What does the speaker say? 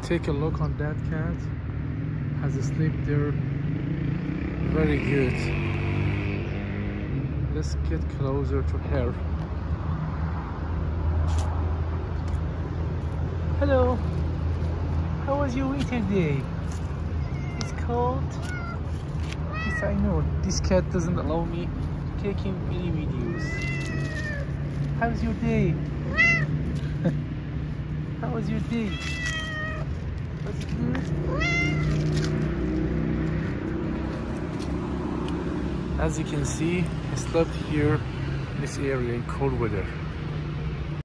Take a look on that cat. Has a sleep there. Very good. Let's get closer to her. Hello. How was your winter day? It's cold. Yes, I know. This cat doesn't allow me taking any videos. How's your day? How was your day? Was it good? As you can see, I slept here in this area in cold weather.